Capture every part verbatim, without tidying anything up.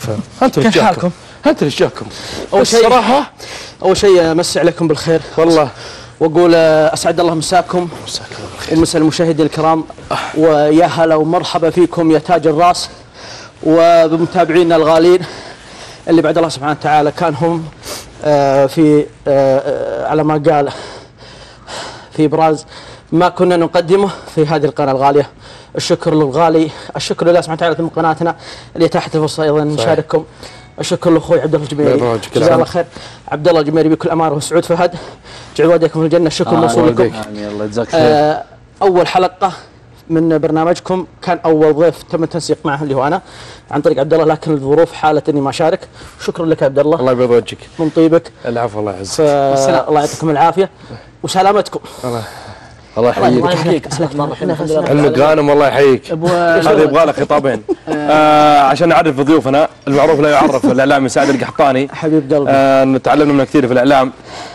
يكفى. انت كيف حالكم؟ انت ايش جاكم؟ اول شيء الصراحه اول شيء امسي عليكم بالخير والله، واقول اسعد الله مساكم مساكم بالخير ومسا المشاهدين الكرام، ويا هلا ومرحبا فيكم يا تاج الراس وبمتابعينا الغالين اللي بعد الله سبحانه وتعالى كان هم آه في آه على ما قال في ابراز ما كنا نقدمه في هذه القناه الغاليه. الشكر للغالي، الشكر لله سبحانه وتعالى من قناتنا اللي اتاحت الفرصه ايضا نشارككم. الشكر لاخوي عبد الله الجميري، جزاه الله خير. عبد الله الجميري بكل امانه وسعود فهد، جعل والديكم في الجنه. الشكر موصول لكم. امين، الله يجزاك خير. آه اول حلقه من برنامجكم كان اول ضيف تم التنسيق معه اللي هو انا عن طريق عبد الله، لكن الظروف حالت اني ما اشارك. شكرا لك يا عبد الله، الله يبيض وجهك من طيبك. العفو، الله يعزك. الله يعطيكم العافيه وسلامتكم. الله الله يحييك. يحييك. علمك غانم، الله يحييك. هذا يبغى له خطابين آه عشان نعرف ضيوفنا. المعروف لا يعرف الاعلامي سعد القحطاني، حبيب قلبي. آه تعلمنا منه كثير في الاعلام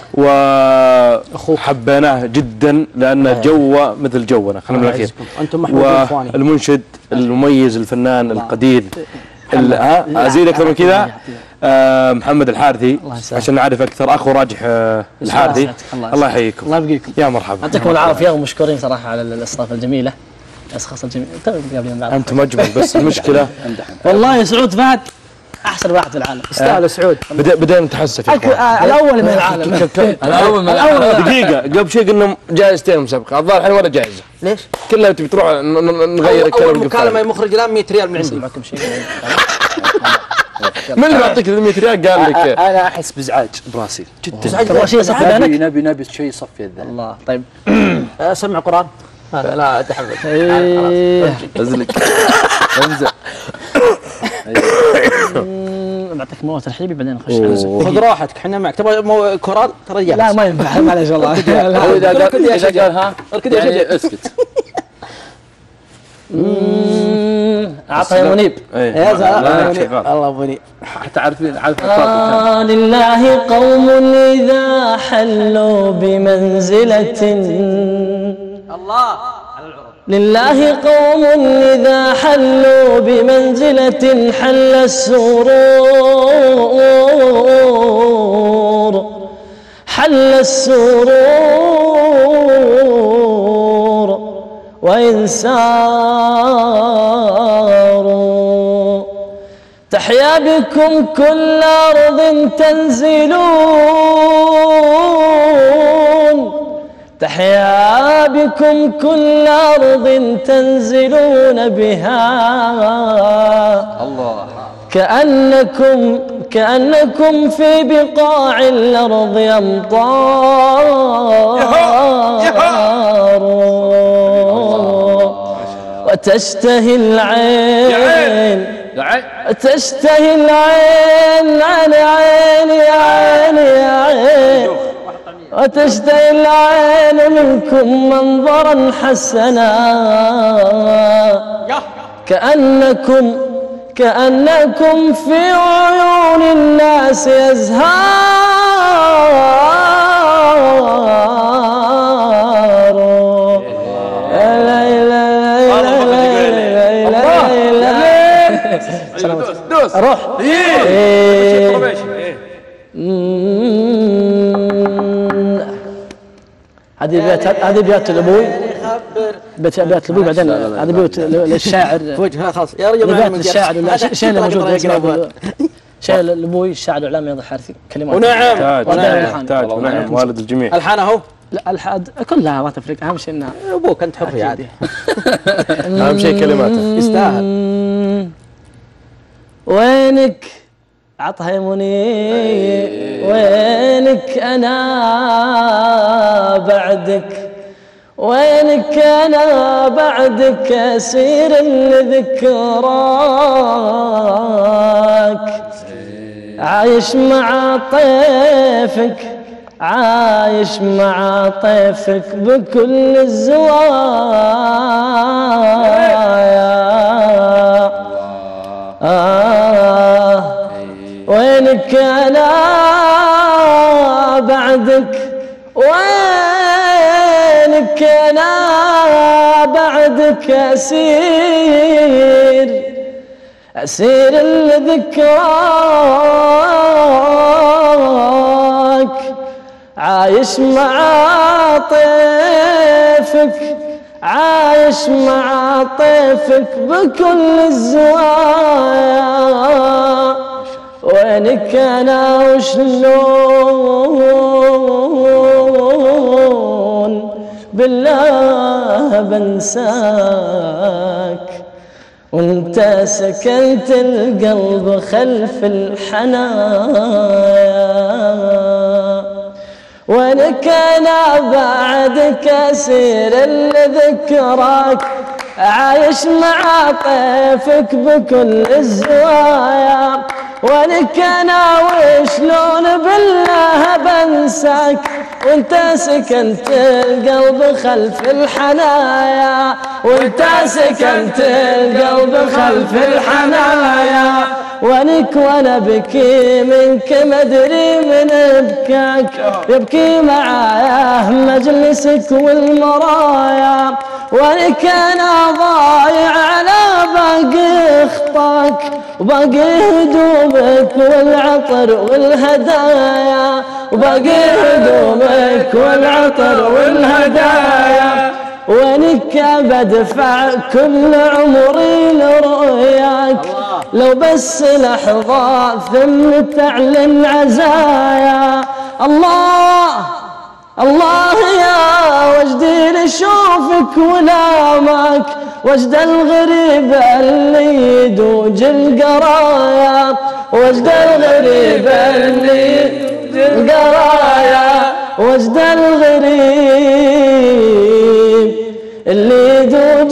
وحبيناه جدا لانه جوه مثل جونا. خلينا من الاخير. انتم محبوبين اخواني. والمنشد المميز الفنان القدير، ها ازيد اكثر من كذا، آه محمد الحارثي عشان نعرف اكثر، اخو راجح آه الحارثي. الله يحييكم. الله يبقيكم. يا مرحبا. يعطيكم العافيه ومشكورين صراحه على الاستضافه الجميله، الاشخاص الجميله. قابلين بعض. انتم اجمل، بس المشكله والله سعود فهد احسن واحد في العالم. يستاهل سعود. بدا بدينا نتحسف. الاول من العالم. الاول من العالم. دقيقه قبل شيء قلنا جائزتين مسابقه، الظاهر الحين ولا جائزه. ليش؟ كلها تبي تروح نغير الكلام. اول مكالمه يا مخرج الان مئة ريال من عندي. معكم شيء. من اللي يعطيك مئة ريال قال لك؟ انا احس بازعاج براسي جدا. تبغى شيء يصفي نبي ذهنك؟ نبي نبي شيء يصفي الذهن. الله. طيب سمع قران. هذا لا اتحمل. ازلك انزل. بعطيك موت الحليبي بعدين نخش على خذ راحتك، احنا معك. تبغى قران ترى جاهز. لا ما ينفع، معليش والله. هو اذا قال اذا قال ها اركض يا شجر، اسكت. اعطها يا منيب. يا زلمه الله منيب. حتى عارفين عارف آه لله قوم إذا حلوا بمنزلة، الله لله قوم إذا حلوا بمنزلة حل السرور، حل السرور وإن ساروا. تحيا بكم كل أرض تنزلون، تحيا بكم كل أرض تنزلون بها. الله. كأنكم كأنكم في بقاع الأرض أمطار، وتشتهي العين تشتهي العين عن عين يا عين يا عين، وتشتهي العين منكم منظرا حسنا. كأنكم كأنكم في عيون الناس يزهار. دوس روح. هذه بيت هذه بيت الابوي، بيت بيت الابوي. بعدين هذه بيت للشاعر وجهها خاص يا رجل. بيت الشاعر شيء اللي موجود شيء الابوي الشاعر الاعلامي رياض الحارثي. كلمات ونعم ونعم تاج ونعم والد الجميع. الحان اهو. لا الحاد كلها ما تفرق، اهم شيء انها ابوك انت حري عادي. اهم شيء كلماته يستاهل. وينك عطها يا منيب، وينك انا بعدك، وينك انا بعدك اسير لذكراك. عايش مع طيفك، عايش مع طيفك بكل الزوايا. آه وينك أنا بعدك، وينك أنا بعدك أسير أسير لذكراك عايش مع طيفك عايش مع طيفك بكل الزوايا وينك أنا وشلون بالله بنساك وانت سكنت القلب خلف الحنايا وينك أنا بعدك أسير لذكراك عايش مع طيفك بكل الزوايا وينك أنا وشلون بالله بنساك وانت سكنت القلب خلف الحنايا وانت سكنت القلب خلف الحنايا وانك وانا بكي منك مدري من ابكاك يبكي معايا مجلسك والمرايا وانك انا ضايع على باقي خطاك وباقي هدومك والعطر والهدايا وباقي هدومك والعطر والهدايا وينك بدفع كل عمري لرؤياك لو بس لحظة ثم تعلن عزايا الله الله يا وجدي لشوفك ولامك وجد الغريب اللي يدوج القرايا وجد الغريب اللي يدوج القرايا وجد الغريب اللي يدوج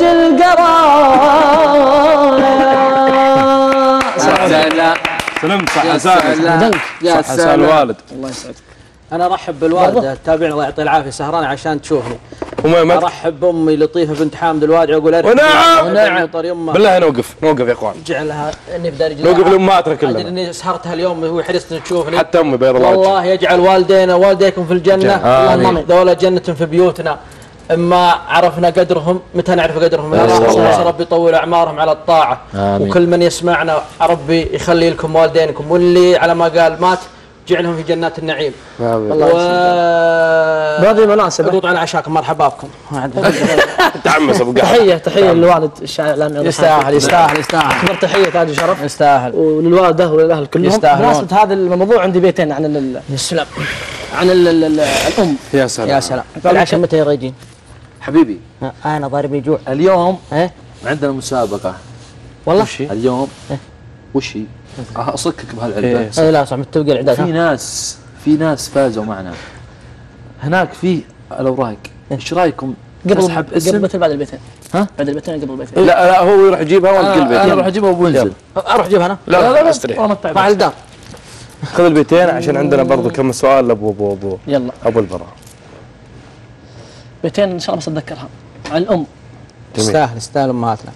القرايا. سلام صح حسان يا حسان الوالد الله يسعدك. أنا أرحب بالوالدة تابعني الله يعطيه العافية سهرانة عشان تشوفني. وما أرحب بأمي لطيفة بنت حامد الوادع وأقول ونعم ونعم طريق أمها. بالله نوقف نوقف يا إخوان جعلها إني بداري نوقف لأمهاتنا كلها. أدري إني سهرتها اليوم وهو حرصت تشوفني حتى أمي بيض الله والله يجعل والدينا ووالديكم في الجنة اللهم ذولا جنة في بيوتنا. إما عرفنا قدرهم متى نعرف قدرهم يا رب ربي يطول أعمارهم على الطاعة آمين. وكل من يسمعنا ربي يخلي لكم والدينكم واللي على ما قال مات جعلهم في جنات النعيم. الله بهذه المناسبة اضغط على عشاكم مرحبا بكم. تعمس ابو قاعد. تحية تحية للوالد الشاعر الإعلامي يستاهل يستاهل يستاهل أكبر تحية تاج شرف يستاهل وللوالدة وللأهل كلهم. بمناسبة هذا الموضوع عندي بيتين عن ال السلام عن ال الأم. يا سلام يا سلام. العشاء متى يجين؟ حبيبي أنا ضارب جوع اليوم إيه عندنا مسابقة والله اليوم وش هي؟ أصكك بهالعلبة إيه لا صح متفق الإعداد. في ناس في ناس فازوا معنا هناك في الأوراق ايش رايكم قبل قبل مثل بعد البيتين ها بعد البيتين قبل البيتين لا لا هو يروح يجيبها وانت البيت انا اروح اجيبها وبنزل اروح اجيبها انا لا لا لا استريح مع الدار خذ البيتين عشان عندنا برضو كم سؤال لابو ابو ابو يلا ابو البراء بيتين ان شاء الله بس اتذكرها عن الام تستاهل تستاهل امهاتنا.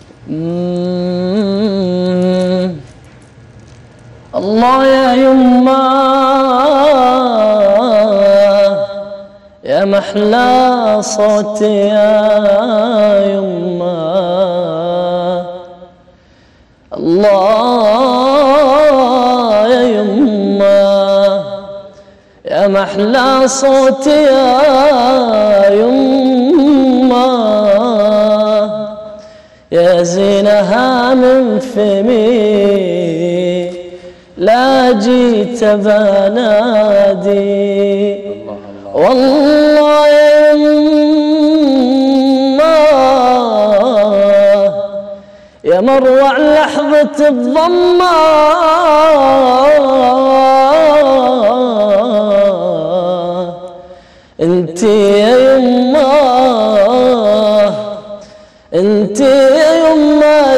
الله يا يما يا محلى صوتي يا يما الله يا يما يا محلى صوتي يا يما يا زينها من فمي لا جيت بنادي والله يا يما يا مروع لحظة الضمة انتي يا يما انتي يا يما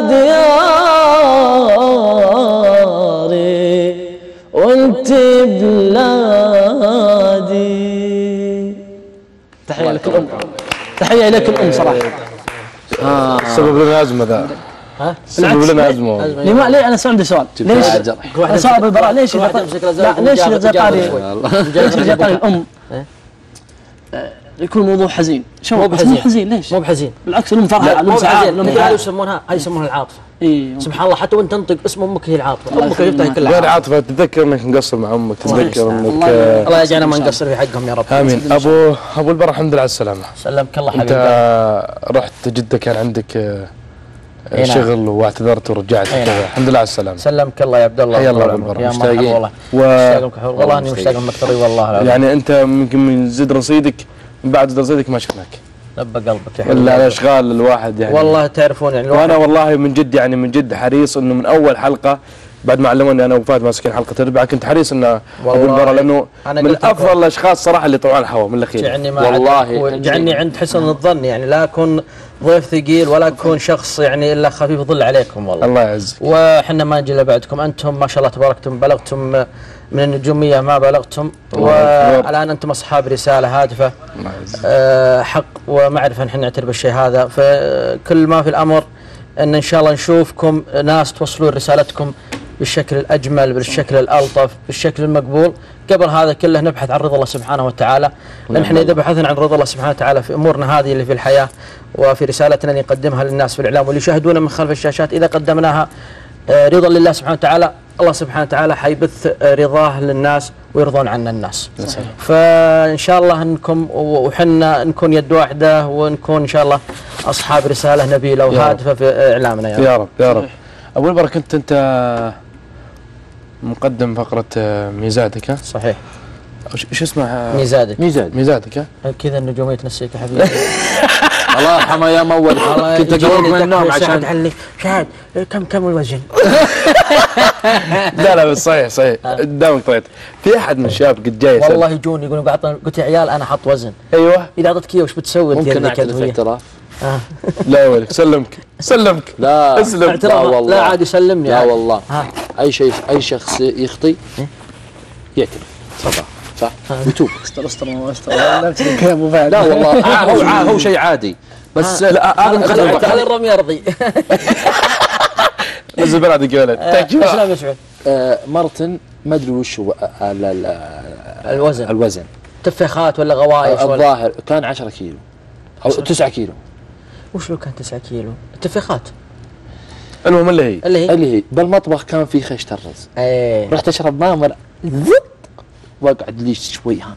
دياري وانتي بلادي. تحية لك الأم تحية لك الأم صراحة. سبب لنا أزمة ذا ها سبب لنا أزمة. ليه ليه أنا عندي سؤال ليش صعب البراء ليش لا ليش إذا قال ليش إذا قال الأم يكون موضوع حزين. شو مو بحزين. مو حزين ليش؟ مو بحزين. بالعكس لهم فرحة، لا لهم مو سعادة، بحزين. لهم هذه فرحة. يسمونها هذه يسمونها العاطفة. إيه. سبحان الله حتى وانت تنطق اسم امك هي العاطفة. الله امك يخليك. جبتها كلها غير عاطفة، تتذكر انك مقصر مع امك، تتذكر انك الله آه، الله يجعلنا ما نقصر في حقهم يا رب. امين. ابو ابو البر الحمد لله على السلامة. سلمك الله انت حبيبي. رحت جدة كان عندك آه، أي نعم. شغل واعتذرت ورجعت. أي نعم. الحمد لله على السلامة. سلمك الله يا عبد الله. حيا الله أبو البر. يا مشتاقين. مرحبا والله. و... مشتاق لك حول. والله اني مشتاق لك طري والله العظيم. يعني انت ممكن من زد رصيدك، من بعد زد رصيدك ما شفناك لبى قلبك يا الا حبيبي. الاشغال الواحد يعني. والله تعرفون يعني وانا والله من جد يعني من جد حريص انه من اول حلقه بعد ما علموني انا وفهد ماسكين حلقه الربع، كنت حريص انه ابو والله البر لانه أنا من قلت لكم. افضل الاشخاص صراحه اللي طلعوا الهواء من الاخير. جعلني ما والله جعلني عند حسن الظن، يعني لا اكون ضيف ثقيل ولا اكون شخص يعني الا خفيف ظل عليكم والله. الله يعزك. وحنا ما نجي الا بعدكم، انتم ما شاء الله تباركتم، بلغتم من النجوميه ما بلغتم، والان انتم اصحاب رساله هادفه. الله يعزك. أه حق ومعرفه نحن نعترف بالشيء هذا، فكل ما في الامر ان ان شاء الله نشوفكم ناس توصلون رسالتكم بالشكل الاجمل، بالشكل الالطف، بالشكل المقبول. قبل هذا كله نبحث عن رضا الله سبحانه وتعالى، لان احنا اذا بحثنا عن رضا الله سبحانه وتعالى في امورنا هذه اللي في الحياه وفي رسالتنا اللي نقدمها للناس في الاعلام واللي يشاهدونا من خلف الشاشات، اذا قدمناها آه، رضا لله سبحانه وتعالى، الله سبحانه وتعالى حيبث آه، رضاه للناس ويرضون عنا الناس. فان شاء الله انكم وحنا نكون يد واحده، ونكون ان شاء الله اصحاب رساله نبيله وهادفه في اعلامنا يا رب. يا رب يا رب. ابو البر كنت انت مقدم فقره آه، ميزاتك ها؟ صحيح. وش ايش اسمها؟ ميزادك. ميزان. ميزاتك ها؟ كذا النجوميه تنسيك يا حبيبي. الله يرحمه يا مول. كنت اقوم من النوم عشان علي شاهد كم كم الوزن. لا لا بس صحيح صحيح قدامك طيب. في احد من الشباب قد جاي يسأل. والله يجوني يقولون قاعد قلت يا عيال انا حط وزن. ايوه. اذا اعطيتك اياه وش بتسوي انت؟ ممكن اعترف اعتراف. آه. لا يا ولد سلمك سلمك. لا اسلم. لا اعتراف والله. لا عاد يسلمني. لا عاد. والله. ها. اي شيء اي شخص يخطي يعترف صح صح ويتوب. استر استر استر لا تسوي كلام ابو فهد. لا والله عا- هو عا- هو شيء عادي بس لا هذا هذا الرمي يرضي. نزل بلادك يا ولد. اسلام يا سعود. آه، مرة ما ادري وش هو آه، ال- ال- الوزن الوزن تفاخات ولا غوايش ولا الظاهر كان عشرة كيلو او تسعة كيلو. وش لو كان تسعة كيلو؟ التفاخات المهم اللي هي اللي هي اللي هي بالمطبخ كان في خشت الرز. ايه رحت اشرب ماء مر زط واقعد لي شوي ها-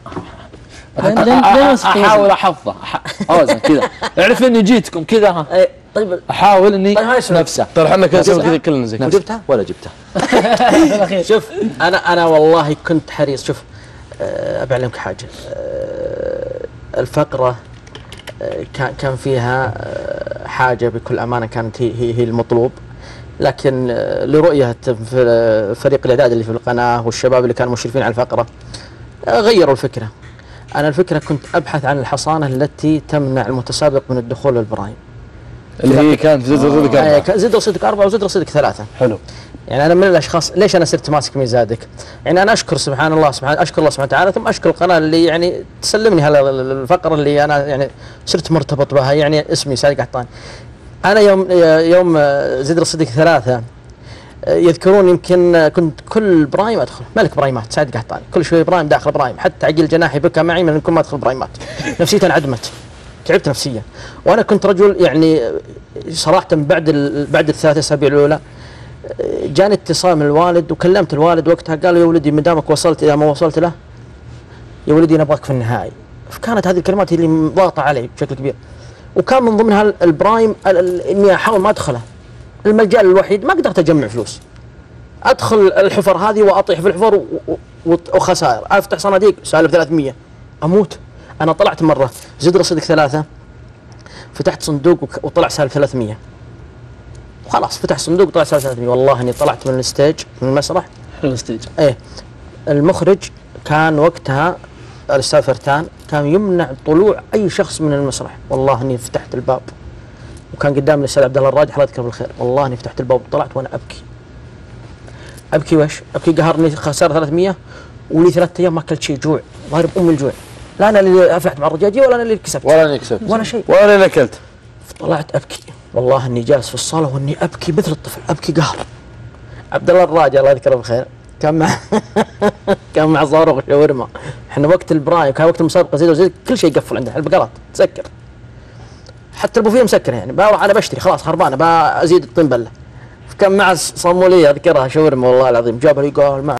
احاول احفظه أح- اوزن كذا. اعرف اني جيتكم كذا ها ايه طيب احاول اني طيب هاي سؤال. نفسه ترى احنا كذا نسوي كذا كلنا زي كذا. جبتها؟ ولا جبته. شوف انا انا والله كنت حريص. شوف أه بعلمك حاجه. أه الفقره أه كان كان فيها أه حاجه بكل امانه كانت هي هي, هي المطلوب، لكن أه لرؤيه في فريق الاعداد اللي في القناه والشباب اللي كانوا مشرفين على الفقره أه غيروا الفكره. انا الفكره كنت ابحث عن الحصانه التي تمنع المتسابق من الدخول للبرايم. اللي هي كانت زد رصيدك آه أربعة. زد رصيدك أربعة وزد رصيدك ثلاثة. حلو. يعني أنا من الأشخاص ليش أنا صرت ماسك ميزادك؟ يعني أنا أشكر سبحان الله سبحان أشكر الله سبحانه وتعالى، ثم أشكر القناة اللي يعني تسلمني هلا الفقرة اللي أنا يعني صرت مرتبط بها، يعني اسمي سعيد قحطاني. أنا يوم يوم زد رصيدك ثلاثة يذكرون يمكن كنت كل برايم أدخل ملك برايمات سعيد قحطاني، كل شوي برايم داخل برايم، حتى عقيل جناحي بكى معي من كل ما أدخل برايمات. نفسيتي انعدمت. تعبت نفسيا، وانا كنت رجل يعني صراحه بعد بعد الثلاث اسابيع الاولى جاني اتصال من الوالد، وكلمت الوالد وقتها قال يا ولدي ما دامك وصلت اذا ما وصلت له يا ولدي نبغاك في النهائي. فكانت هذه الكلمات هي اللي ضاغطه علي بشكل كبير، وكان من ضمنها البرايم اني احاول ما ادخله. المجال الوحيد ما قدرت اجمع فلوس، ادخل الحفر هذه واطيح في الحفر وخسائر، افتح صناديق سالب ثلاثمية اموت. انا طلعت مره زد رصيدك ثلاثه فتحت صندوق وطلع سالب ثلاثمية، وخلاص فتح صندوق وطلع سالب ثلاثمية. والله اني طلعت من الستيج من المسرح. حلو الستيج. ايه المخرج كان وقتها الاستاذ فرتان كان يمنع طلوع اي شخص من المسرح. والله اني فتحت الباب وكان قدامي الاستاذ عبد الله الراجح الله يذكره بالخير. والله اني فتحت الباب وطلعت وانا ابكي ابكي وش ابكي قهرني خساره ثلاثمية، ولي ثلاثة ايام ما اكلت شيء، جوع ضارب ام الجوع. لا انا اللي افلحت مع الرجاجيه ولا انا اللي كسبت ولا اني كسبت ولا شيء ولا انا اكلت. طلعت ابكي والله اني جالس في الصاله واني ابكي مثل الطفل ابكي قهر. عبد الله الراجع الله يذكره بالخير كان مع كان مع صاروخ شاورما. احنا وقت البرايم كان وقت المسابقه زي وزي كل شيء يقفل عندنا البقرات تسكر، حتى البوفيه مسكر يعني. بروح انا بشتري خلاص خربانه بزيد الطين بله. كان مع صاموليه اذكرها شاورما والله العظيم، جابها لي قال